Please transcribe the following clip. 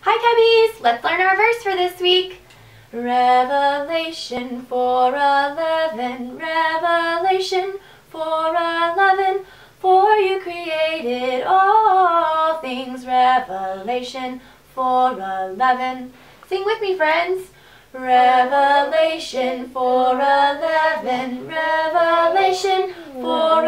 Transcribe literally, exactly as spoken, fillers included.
Hi Cubbies! Let's learn our verse for this week. Revelation four eleven, Revelation four eleven, for you created all things. Revelation four eleven. Sing with me, friends. Revelation four eleven, Revelation four